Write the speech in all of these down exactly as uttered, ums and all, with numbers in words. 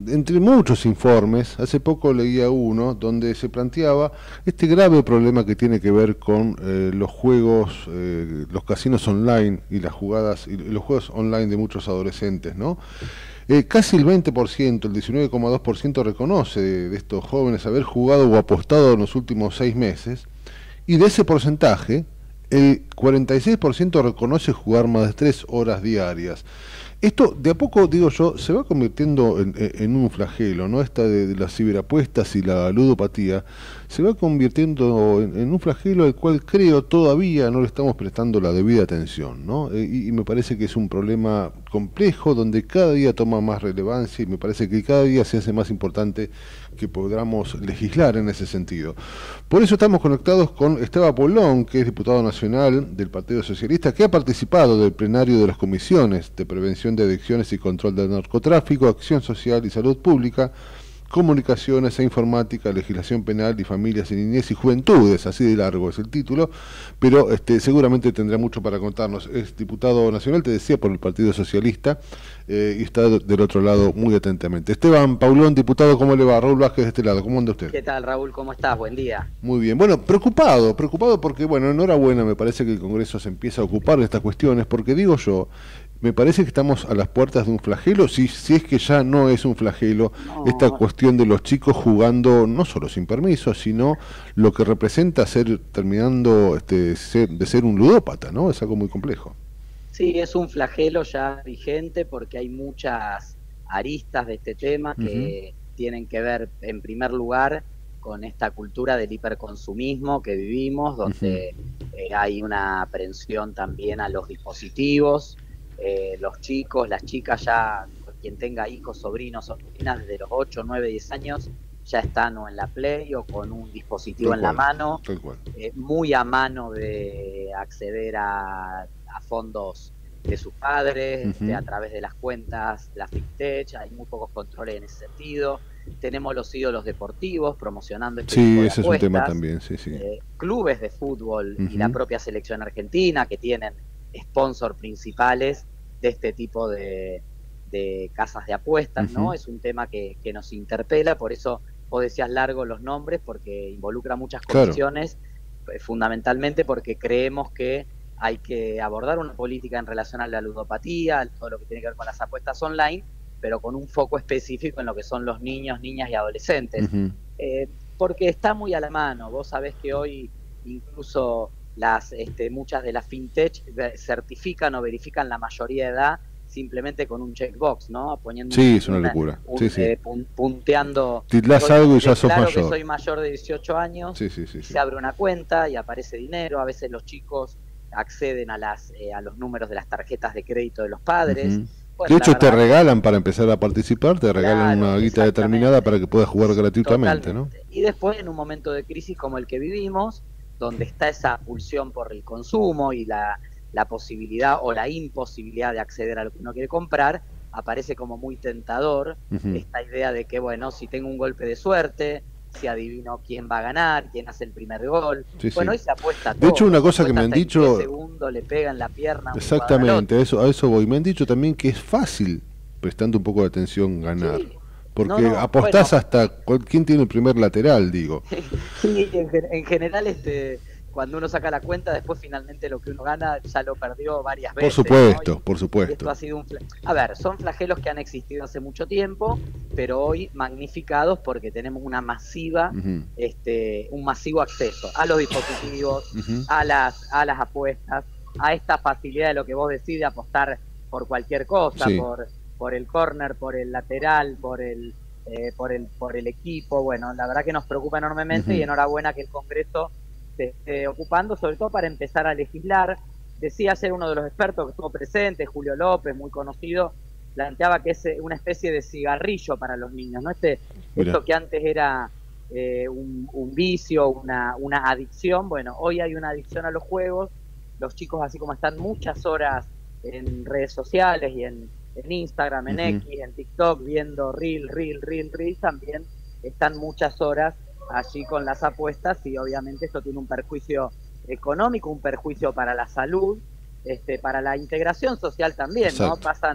Entre muchos informes, hace poco leía uno donde se planteaba este grave problema que tiene que ver con eh, los juegos, eh, los casinos online y las jugadas y los juegos online de muchos adolescentes, ¿no? Eh, casi el veinte por ciento, el diecinueve coma dos por ciento reconoce de, de estos jóvenes haber jugado o apostado en los últimos seis meses, y de ese porcentaje, el cuarenta y seis por ciento reconoce jugar más de tres horas diarias. Esto, de a poco, digo yo, se va convirtiendo en, en un flagelo, ¿no? Esta de, de las ciberapuestas y la ludopatía, se va convirtiendo en, en un flagelo al cual creo todavía no le estamos prestando la debida atención, ¿no? Eh, y, y me parece que es un problema complejo donde cada día toma más relevancia y me parece que cada día se hace más importante que podamos legislar en ese sentido. Por eso estamos conectados con Esteban Polón, que es diputado nacional del Partido Socialista, que ha participado del plenario de las comisiones de prevención de adicciones y control del narcotráfico, acción social y salud pública, comunicaciones e informática, legislación penal y familias y niñez y juventudes, así de largo es el título, pero este, seguramente tendrá mucho para contarnos. Es diputado nacional, te decía, por el Partido Socialista, eh, y está del otro lado muy atentamente. Esteban Paulón, diputado, ¿cómo le va? Raúl Vázquez de este lado, ¿cómo anda usted? ¿Qué tal, Raúl? ¿Cómo estás? Buen día. Muy bien. Bueno, preocupado, preocupado porque, bueno, enhorabuena, me parece que el Congreso se empieza a ocupar de estas cuestiones, porque digo yo, me parece que estamos a las puertas de un flagelo, si, si es que ya no es un flagelo, esta No, cuestión de los chicos jugando no solo sin permiso, sino lo que representa ser, terminando este, ser, de ser un ludópata, ¿no? Es algo muy complejo. sí, es un flagelo ya vigente porque hay muchas aristas de este tema Ujú, que tienen que ver, en primer lugar, con esta cultura del hiperconsumismo que vivimos, ujú. donde eh, hay una aprensión también a los dispositivos. Eh, los chicos, las chicas ya, quien tenga hijos, sobrinos, sobrinas, desde los ocho, nueve, diez años, ya están o en la Play o con un dispositivo Tal en la cual, mano, tal cual. eh, muy a mano de acceder a, a fondos de sus padres, este, Ujú. a través de las cuentas, la FinTech, hay muy pocos controles en ese sentido. Tenemos los ídolos deportivos promocionando este tipo Sí, de ese es un tema apuestas, también, sí, sí. eh, clubes de fútbol y la Ujú, propia selección argentina que tienen sponsors principales de este tipo de, de casas de apuestas, ujú. ¿no? Es un tema que, que nos interpela, por eso vos decías largo los nombres, porque involucra muchas Claro. comisiones, eh, fundamentalmente porque creemos que hay que abordar una política en relación a la ludopatía, todo lo que tiene que ver con las apuestas online, pero con un foco específico en lo que son los niños, niñas y adolescentes. Ujú. Eh, porque está muy a la mano. Vos sabés que hoy incluso las, este, muchas de las fintech certifican o verifican la mayoría de edad simplemente con un checkbox, ¿no? Poniendo Sí, un, es una una, locura. Sí, un sí. eh, pun, punteando, Tildás soy, algo y ya sos declaro que mayor. soy mayor de dieciocho años Sí, sí, sí, y sí. se abre una cuenta y aparece dinero. A veces los chicos acceden a, las, eh, a los números de las tarjetas de crédito de los padres. Ujú. De Bueno, la hecho, te verdad que, regalan para empezar a participar, te regalan claro, una guita determinada para exactamente. que puedas jugar gratuitamente, ¿no? Totalmente. Y después, en un momento de crisis como el que vivimos, donde está esa pulsión por el consumo y la, la posibilidad o la imposibilidad de acceder a lo que uno quiere comprar, aparece como muy tentador Ujú. esta idea de que, bueno, si tengo un golpe de suerte, si adivino quién va a ganar, quién hace el primer gol. Sí, Bueno, sí. hoy se apuesta De hecho, todo, una se cosa que apuesta me han hasta en qué dicho, segundo le pega en la pierna a un jugador al exactamente, a otro. eso, a eso voy, me han dicho también que es fácil, prestando un poco de atención, ganar. Sí, no, Porque no, apostás bueno, hasta cuál- quién tiene el primer lateral, digo. sí, en, en general, este, cuando uno saca la cuenta, después finalmente lo que uno gana ya lo perdió varias Por veces, ¿no? supuesto, Y, por y esto supuesto. ha sido un... A ver, son flagelos que han existido hace mucho tiempo, pero hoy magnificados porque tenemos una masiva, Ujú, este, un masivo acceso a los dispositivos, ujú. a las, a las apuestas, a esta facilidad de lo que vos decís de apostar por cualquier cosa, Sí. por, por el córner, por el lateral, por el eh, por, el, por el equipo. Bueno, la verdad que nos preocupa enormemente y Ujú. enhorabuena que el Congreso se esté ocupando, sobre todo para empezar a legislar. Decía ayer uno de los expertos que estuvo presente, Julio López, muy conocido, planteaba que es una especie de cigarrillo para los niños, ¿no? Este, Mira. esto que antes era eh, un, un, vicio, una, una adicción, bueno, hoy hay una adicción a los juegos, los chicos así como están muchas horas en redes sociales y en, en Instagram, en Ujú. X, en TikTok, viendo reel, reel, reel, reel, también están muchas horas allí con las apuestas y obviamente esto tiene un perjuicio económico, un perjuicio para la salud, este, para la integración social también, ¿no? Exacto. Pasan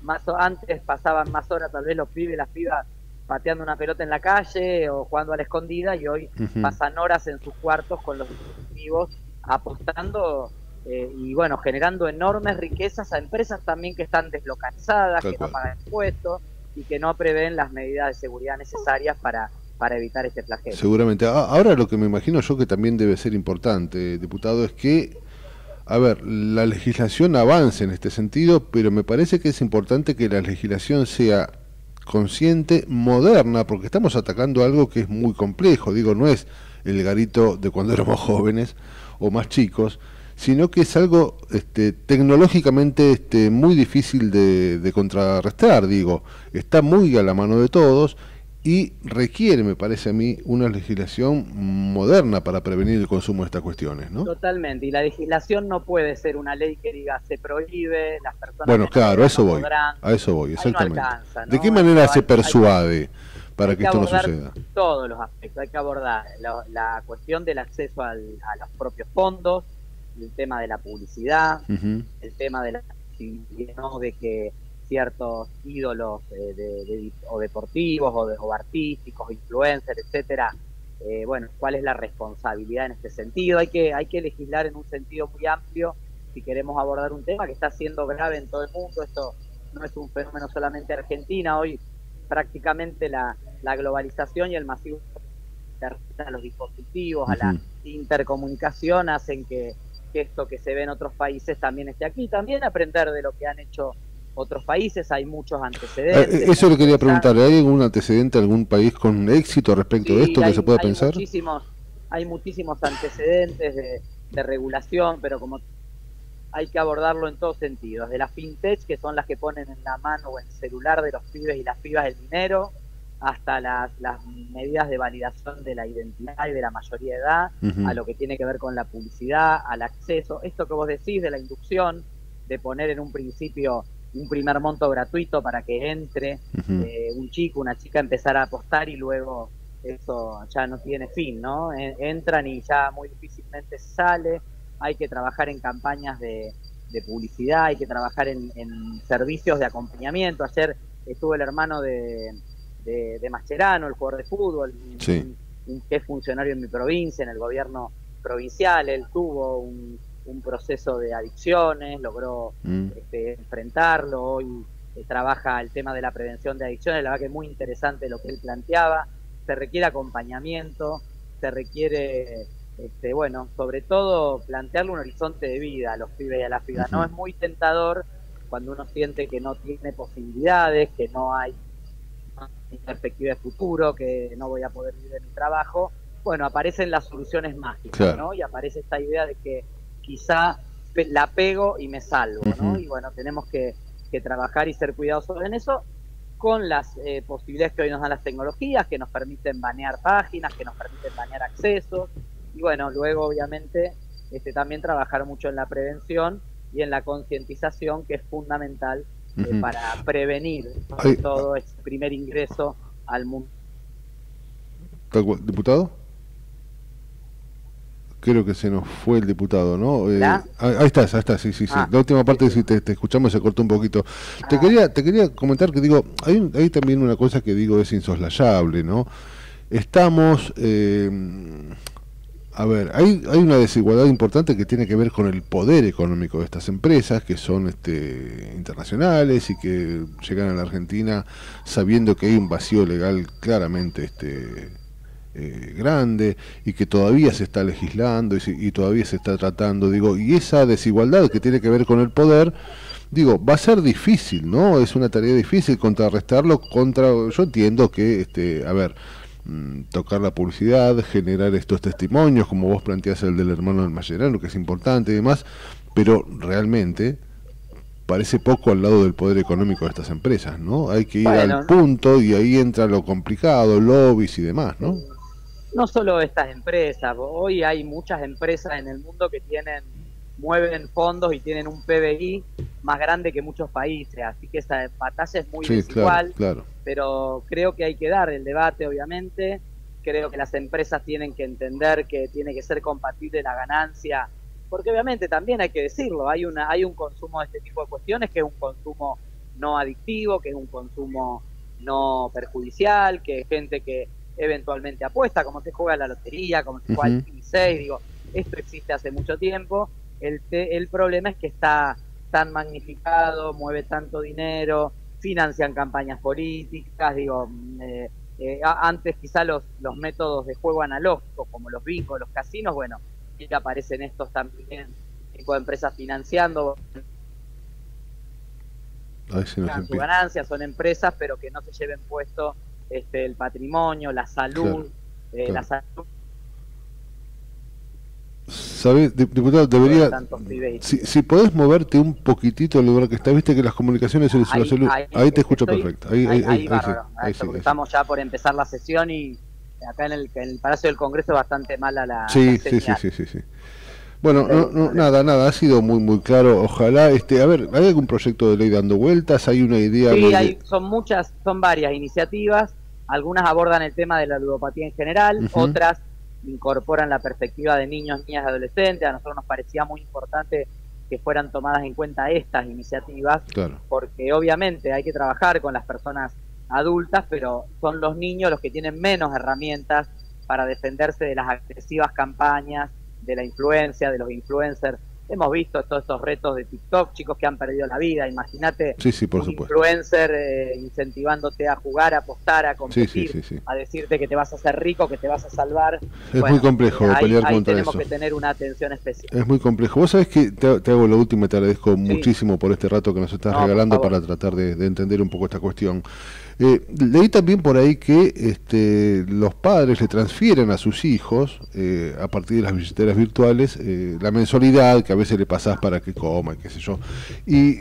más antes pasaban más horas tal vez los pibes y las pibas pateando una pelota en la calle o jugando a la escondida, y hoy Ujú. pasan horas en sus cuartos con los dispositivos apostando, eh, y bueno, generando enormes riquezas a empresas también que están deslocalizadas, Tal que no cual. pagan impuestos y que no prevén las medidas de seguridad necesarias para, para evitar este flagelo. Seguramente. A- Ahora lo que me imagino yo que también debe ser importante, diputado, es que, a ver, la legislación avance en este sentido, pero me parece que es importante que la legislación sea consciente, moderna, porque estamos atacando algo que es muy complejo. Digo, no es el garito de cuando éramos jóvenes o más chicos, sino que es algo este, tecnológicamente este, muy difícil de, de contrarrestar. Digo, está muy a la mano de todos y requiere, me parece a mí, una legislación moderna para prevenir el consumo de estas cuestiones, ¿no? Totalmente, y la legislación no puede ser una ley que diga se prohíbe, las personas Bueno, menores de claro, a edad eso no voy, podrán, a eso voy, ahí no exactamente. alcanza, ¿De qué ¿no? manera Esto se hay, hay, persuade para hay que que esto no abordar suceda? todos los aspectos, hay que abordar la, la cuestión del acceso al, a los propios fondos, el tema de la publicidad, Ujú. el tema de la ¿no? de que ciertos ídolos eh, de, de, o deportivos o, de, o artísticos, influencers, etcétera, eh, bueno, cuál es la responsabilidad en este sentido. Hay que, hay que legislar en un sentido muy amplio si queremos abordar un tema que está siendo grave en todo el mundo. Esto no es un fenómeno solamente argentina, hoy prácticamente la, la globalización y el masivo a los dispositivos, a la Ujú. intercomunicación hacen que, que esto que se ve en otros países también esté aquí. También aprender de lo que han hecho otros países, hay muchos Eh, antecedentes Eso muy le quería preguntar, interesantes. ¿hay algún antecedente, algún país con éxito respecto de Sí, esto que se hay, pueda hay pensar? muchísimos, hay muchísimos antecedentes de, de regulación, pero como hay que abordarlo en todos sentidos, de las fintech, que son las que ponen en la mano o en el celular de los pibes y las pibas el dinero, hasta las, las medidas de validación de la identidad y de la mayoría de edad, Ujú. a lo que tiene que ver con la publicidad, al acceso, esto que vos decís de la inducción, de poner en un principio un primer monto gratuito para que entre Ujú. eh, un chico, una chica, empezar a apostar y luego eso ya no tiene fin, ¿no? Entran y ya muy difícilmente sale. Hay que trabajar en campañas de, de publicidad, hay que trabajar en, en servicios de acompañamiento. Ayer estuvo el hermano de, de, de Mascherano, el jugador de fútbol, Sí. un, un, que es funcionario en mi provincia, en el gobierno provincial. Él tuvo un, un proceso de adicciones, logró Mm. este, enfrentarlo, hoy eh, trabaja el tema de la prevención de adicciones. La verdad que es muy interesante lo que él planteaba. Se requiere acompañamiento, se requiere... Este, bueno, sobre todo plantearle un horizonte de vida a los pibes y a las pibas. Ujú. No es muy tentador cuando uno siente que no tiene posibilidades, que no hay perspectiva de futuro, que no voy a poder vivir de mi trabajo. Bueno, aparecen las soluciones mágicas, Claro. ¿no? Y aparece esta idea de que quizá la pego y me salvo, ¿no? Ujú. Y bueno, tenemos que, que trabajar y ser cuidadosos en eso, con las eh, posibilidades que hoy nos dan las tecnologías, que nos permiten banear páginas, que nos permiten banear accesos. Y bueno, luego obviamente este, también trabajar mucho en la prevención y en la concientización, que es fundamental eh, Ujú. para prevenir sobre Ay, todo este primer ingreso al mundo. tal cual. ¿Diputado? Creo que se nos fue el diputado, ¿no? Eh, ¿La? ahí ahí estás, ahí estás, sí, sí, sí. Ah, La última parte, sí, sí. si te, te escuchamos, se cortó un poquito. Te Ah, quería, te quería comentar que digo, hay, un- hay también una cosa que digo es insoslayable, ¿no? Estamos, eh, a ver, hay, hay una desigualdad importante que tiene que ver con el poder económico de estas empresas, que son este, internacionales y que llegan a la Argentina sabiendo que hay un vacío legal claramente este, eh, grande y que todavía se está legislando y, se- y todavía se está tratando, digo, y esa desigualdad que tiene que ver con el poder, digo, va a ser difícil, ¿no? Es una tarea difícil contrarrestarlo contra, yo entiendo que, este, a ver, mm, tocar la publicidad, generar estos testimonios, como vos planteás el del hermano del Mascherano, que es importante y demás, pero realmente parece poco al lado del poder económico de estas empresas, ¿no? Hay que ir al bueno, punto y ahí entra lo complicado, lobbies y demás, ¿no? no solo estas empresas, hoy hay muchas empresas en el mundo que tienen, mueven fondos y tienen un P B I más grande que muchos países, así que esa batalla es muy Sí, claro, desigual, claro. pero creo que hay que dar el debate, obviamente. Creo que las empresas tienen que entender que tiene que ser compatible la ganancia, porque obviamente también hay que decirlo, hay una hay un consumo de este tipo de cuestiones que es un consumo no adictivo, que es un consumo no perjudicial, que es gente que eventualmente apuesta, como se juega a la lotería, como se juega al P seis, digo, esto existe hace mucho tiempo. El, te, el problema es que está tan magnificado, mueve tanto dinero, financian campañas políticas, digo, eh, eh, antes quizá los, los métodos de juego analógicos, como los bingos, los casinos, bueno, y aparecen estos también, tipo de empresas financiando, si no su ganancia, son empresas, pero que no se lleven puesto este, el patrimonio, la salud, claro, eh, claro. la salud. ¿Sabes, diputado? Debería, si, si podés moverte un poquitito del lugar que está, viste que las comunicaciones en ahí, celular, ahí, ahí te escucho estoy, perfecto. Ahí, ahí, ahí, ahí, ahí, ahí, sí, ahí sí, porque ahí estamos sí. ya por empezar la sesión y acá en el, en el Palacio del Congreso es bastante mala la, sí, la sí, señal. sí, sí, sí, sí. Bueno, no, no, nada, nada, ha sido muy, muy claro. Ojalá, este, a ver, ¿hay algún proyecto de ley dando vueltas? ¿Hay una idea? Sí, de... hay, son muchas, son varias iniciativas. Algunas abordan el tema de la ludopatía en general, uh-huh. otras incorporan la perspectiva de niños, niñas y adolescentes. A nosotros nos parecía muy importante que fueran tomadas en cuenta estas iniciativas, claro. porque obviamente hay que trabajar con las personas adultas, pero son los niños los que tienen menos herramientas para defenderse de las agresivas campañas, de la influencia, de los influencers. Hemos visto todos estos retos de TikTok, chicos que han perdido la vida. Imagínate sí, sí, por un supuesto. influencer eh, incentivándote a jugar, a apostar, a competir, sí, sí, sí, sí. a decirte que te vas a hacer rico, que te vas a salvar. Es bueno, muy complejo ahí, pelear ahí contra tenemos eso. que tener una atención especial. Es muy complejo. Vos sabés que te, te hago la última y te agradezco sí. muchísimo por este rato que nos estás no, regalando para tratar de, de entender un poco esta cuestión. Eh, leí también por ahí que este, los padres le transfieren a sus hijos, eh, a partir de las billeteras virtuales, eh, la mensualidad que a veces le pasás para que coma, qué sé yo. Y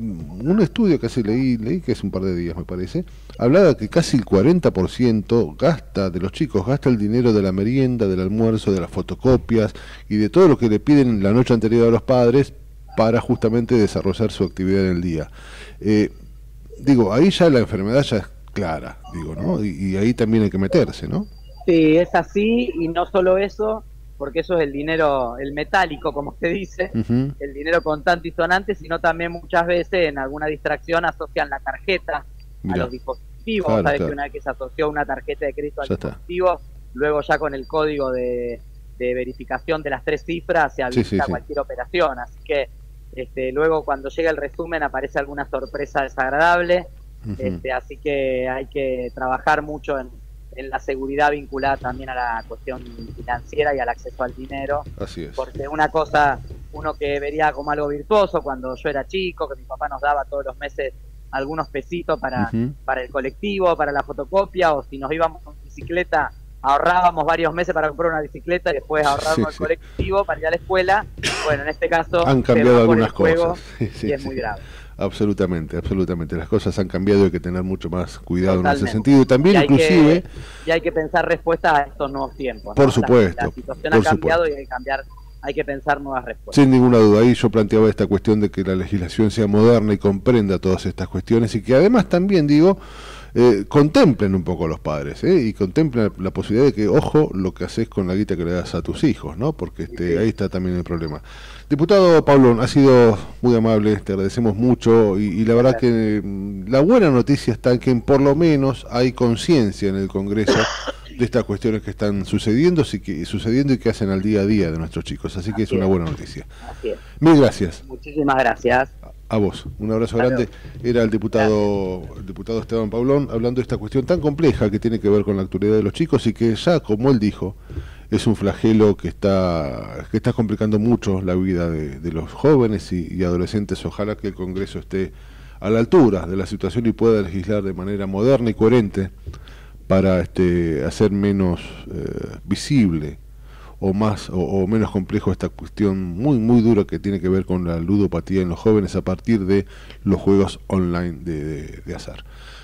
un estudio que hace leí, leí que es un par de días me parece, hablaba que casi el cuarenta por ciento gasta, de los chicos, gasta el dinero de la merienda, del almuerzo, de las fotocopias y de todo lo que le piden la noche anterior a los padres para justamente desarrollar su actividad en el día. Eh, Digo, ahí ya la enfermedad ya es clara, digo, ¿no? Y, y ahí también hay que meterse, ¿no? Sí, es así, y no solo eso, porque eso es el dinero, el metálico, como se dice, uh-huh. el dinero contante y sonante, sino también muchas veces en alguna distracción asocian la tarjeta Mirá. a los dispositivos. Claro, Sabes claro. que una vez que se asoció una tarjeta de crédito al ya dispositivo, está. luego ya con el código de, de verificación de las tres cifras se habilita sí, sí, cualquier sí. operación, así que Este, luego cuando llega el resumen aparece alguna sorpresa desagradable, uh-huh. este, así que hay que trabajar mucho en, en la seguridad vinculada también a la cuestión financiera y al acceso al dinero. Así es. Porque una cosa, uno que vería como algo virtuoso cuando yo era chico, que mi papá nos daba todos los meses algunos pesitos para, uh-huh. para el colectivo, para la fotocopia, o si nos íbamos con bicicleta, ahorrábamos varios meses para comprar una bicicleta y después ahorrarnos sí, el sí. colectivo para ir a la escuela. Bueno, en este caso han cambiado algunas cosas sí, sí, y es sí. muy grave. Absolutamente, absolutamente. Las cosas han cambiado y hay que tener mucho más cuidado Totalmente. en ese sentido. Y también y inclusive... Que, y hay que pensar respuestas a estos nuevos tiempos. Por ¿no? supuesto. La, la situación por ha cambiado supuesto. y hay que cambiar, hay que pensar nuevas respuestas. Sin ninguna duda. Ahí yo planteaba esta cuestión de que la legislación sea moderna y comprenda todas estas cuestiones y que además también, digo... Eh, contemplen un poco a los padres ¿eh? y contemplen la posibilidad de que, ojo, lo que haces con la guita que le das a tus hijos, ¿no? Porque este, ahí está también el problema. Diputado Pablón, ha sido muy amable, te agradecemos mucho y, y la verdad que la buena noticia está en que por lo menos hay conciencia en el Congreso de estas cuestiones que están sucediendo, sí que, sucediendo y que hacen al día a día de nuestros chicos, así que así es una buena noticia. Así es. Mil gracias. Muchísimas gracias. A vos, un abrazo Hasta grande. Luego. Era el diputado, el diputado Esteban Pablón hablando de esta cuestión tan compleja que tiene que ver con la actualidad de los chicos y que ya, como él dijo, es un flagelo que está que está complicando mucho la vida de, de los jóvenes y, y adolescentes. Ojalá que el Congreso esté a la altura de la situación y pueda legislar de manera moderna y coherente para este, hacer menos eh, visible o más o, o menos complejo esta cuestión muy muy dura que tiene que ver con la ludopatía en los jóvenes a partir de los juegos online de, de, de azar.